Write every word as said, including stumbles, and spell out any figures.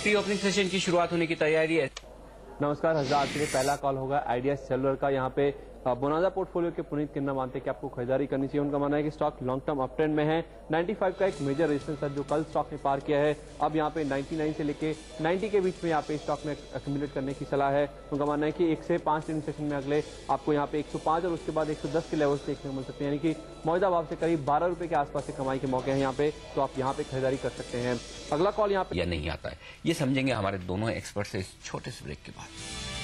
Pre opening session की शुरुआत होने की तैयारी है। नमस्कार, हजार के लिए पहला कॉल होगा आइडिया सेलुलर का। यहाँ पे बोनाजा पोर्टफोलियो के पुनीत किन्ना मानते हैं कि आपको खरीदारी करनी चाहिए। उनका मानना है कि stock long term up trend में है। पचानवे का एक मेजर रेजिस्टेंस है जो कल स्टॉक ने पार किया है। अब यहाँ पे निन्यानवे से लेके नब्बे के बीच में यहाँ पे स्टॉक में एक्यूमुलेट करने की सलाह है। उनका मानना है कि एक से पांच ट्रेडिंग सेशन में अगले आपको यहाँ पे एक सौ पांच और उसके बाद एक सौ दस के लेवल्स देखने को मिल सकते हैं, यानी कि मौजूदा भाव से करीब बारह रुपए के आसपास से कमाई के मौके हैं यहाँ पे, तो आप यहाँ पे खरीदारी कर सकते हैं। अगला कॉल यहाँ पे या नहीं आता है, ये समझेंगे हमारे दोनों एक्सपर्ट से इस छोटे से ब्रेक के बाद।